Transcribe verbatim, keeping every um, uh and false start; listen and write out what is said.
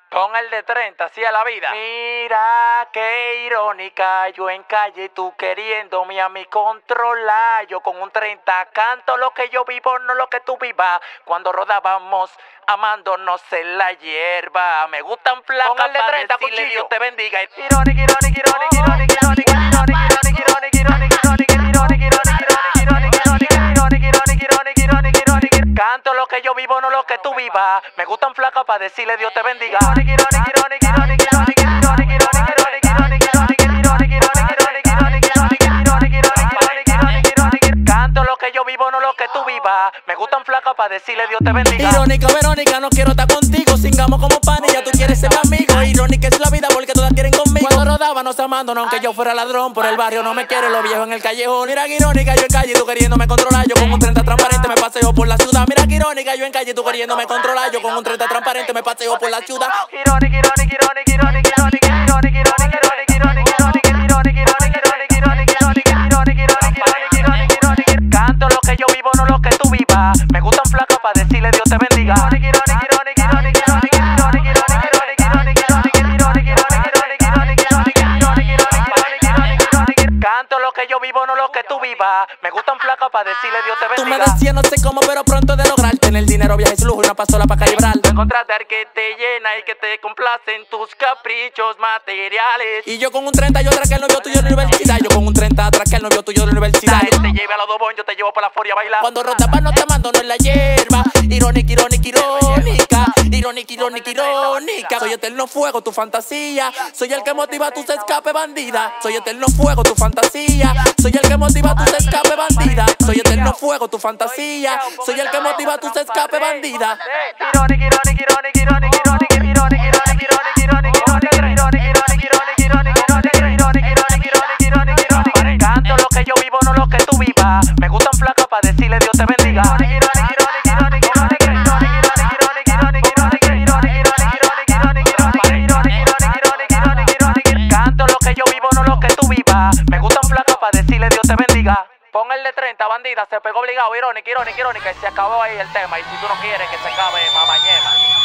Pon el de treinta, así a la vida. Mira qué irónica, yo en calle y tú queriéndome a mí controlar. Yo con un treinta canto lo que yo vivo, no lo que tú vivas. Cuando rodábamos amándonos en la hierba. Me gustan flacas. Pon el de treinta, cuchillo. Dios te bendiga. Irónica, irónica, irónica, irónica, irónica, irónica, irónica, irónica, irónica, irónica, irónica, irónica, irónica. Canto lo que yo vivo, no lo que tú vivas. Me gustan flacas para decirle Dios te bendiga. Canto lo que yo vivo, no lo que tú vivas. Me gustan flacas para decirle Dios te bendiga. Irónica, Verónica, no quiero estar contigo. Singamos como pan y ya tú quieres ser mi amigo. Irónica es la vida porque todas quieren conmigo. Cuando rodábamos amándonos, aunque yo fuera ladrón. Por el barrio no me quiere, los viejos en el callejón. Mira que irónica, yo en calle y tú queriéndome controlar. Yo con un treinta transparente me paseo por la ciudad. Mira que irónica, yo en calle y tú queriéndome controlar. Yo con un treinta transparente me paseo por la ciudad. Irónica, irónica, irónica, irónica, irónica, irónica, irónica, irónica, irónica, irónica, irónica, irónica, irónica, irónica, irónica, irónica, irónica, irónica. Canto lo que yo vivo, no lo que tú vivas. Me gustan flacas para decirle Dios te bendiga. Canto lo que yo vivo, no lo que tú vivas. Me gustan flacas para decirle Dios te bendiga. Tú me decías no sé cómo, pero pronto de lograr tener dinero, viajes, lujo y una pasola para calibrar. Encontrarte al que te llena y que te complacen tus caprichos materiales. Y yo con un treinta, yo atraqué el novio tuyo de la universidad. Yo con un treinta, atraqué el novio tuyo de la universidad. Él te lleve a los dobón, yo te llevo para la foria a bailar. Cuando rotaba no te mando, no en la hierba. Irónica, irónica, irónica. Irónica, irónica, irónica. Soy eterno fuego, tu fantasía. Soy el que motiva tus escape, bandida. Soy eterno fuego, tu fantasía. Soy el que motiva tus escape, bandida. Soy eterno fuego, tu fantasía. Soy el que motiva tus escape, bandida. Irónica, irónica, irónica, irónica, irónica, irónica, irónica, irónica, irónica, irónica, irónica, irónica, irónica, irónica, irónica, irónica. Canto lo que yo vivo, no lo que tú vivas. Me gustan flacas para decirle Dios te bendiga. Canto lo que yo vivo, no lo que tú vivas. Me gustan flacas para decirle Dios te bendiga. Pon el de treinta, bandida, se pegó obligado, irónica, irónica, irónica, y se acabó ahí el tema. Y si tú no quieres que se acabe, mamañema.